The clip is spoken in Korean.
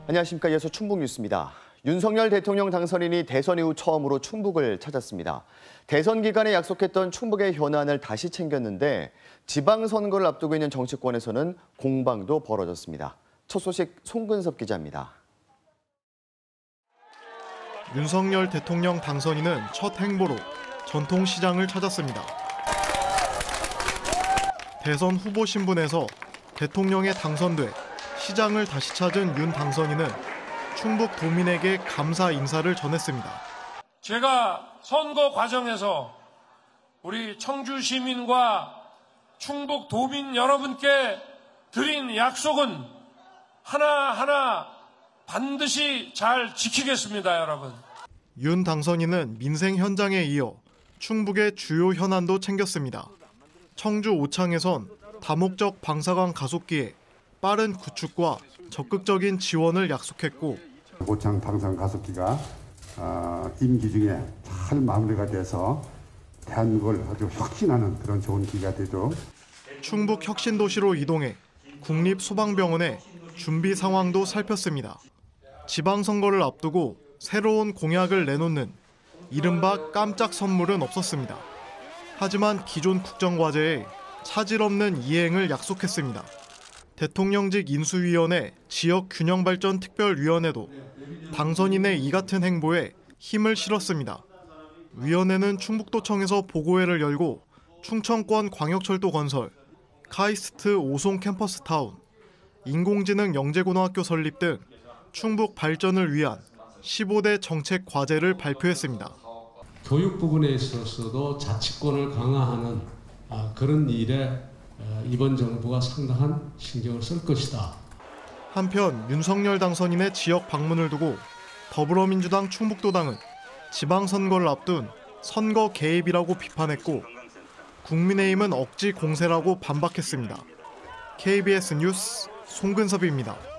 안녕하십니까. 이어서 충북 뉴스입니다. 윤석열 대통령 당선인이 대선 이후 처음으로 충북을 찾았습니다. 대선 기간에 약속했던 충북의 현안을 다시 챙겼는데 지방선거를 앞두고 있는 정치권에서는 공방도 벌어졌습니다. 첫 소식 송근섭 기자입니다. 윤석열 대통령 당선인은 첫 행보로 전통시장을 찾았습니다. 대선 후보 신분에서 대통령에 당선돼 시장을 다시 찾은 윤 당선인은 충북 도민에게 감사 인사를 전했습니다. 제가 선거 과정에서 우리 청주 시민과 충북 도민 여러분께 드린 약속은 하나하나 반드시 잘 지키겠습니다, 여러분. 윤 당선인은 민생 현장에 이어 충북의 주요 현안도 챙겼습니다. 청주 오창에선 다목적 방사관 가속기에 빠른 구축과 적극적인 지원을 약속했고 오창 방사관 가속기가 임기 중에 잘 마무리가 돼서 대한민국을 아주 혁신하는 그런 좋은 기회가 되죠. 충북 혁신도시로 이동해 국립소방병원의 준비 상황도 살폈습니다. 지방선거를 앞두고 새로운 공약을 내놓는 이른바 깜짝 선물은 없었습니다. 하지만 기존 국정과제에 차질 없는 이행을 약속했습니다. 대통령직 인수위원회 지역균형발전특별위원회도 당선인의 이 같은 행보에 힘을 실었습니다. 위원회는 충북도청에서 보고회를 열고 충청권 광역철도 건설, 카이스트 오송 캠퍼스타운, 인공지능 영재고등학교 설립 등 충북 발전을 위한 15대 정책 과제를 발표했습니다. 교육 부분에 있어서도 자치권을 강화하는 그런 일에 이번 정부가 상당한 신경을 쓸 것이다. 한편 윤석열 당선인의 지역 방문을 두고 더불어민주당 충북도당은 지방선거를 앞둔 선거 개입이라고 비판했고 국민의힘은 억지 공세라고 반박했습니다. KBS 뉴스 송근섭입니다.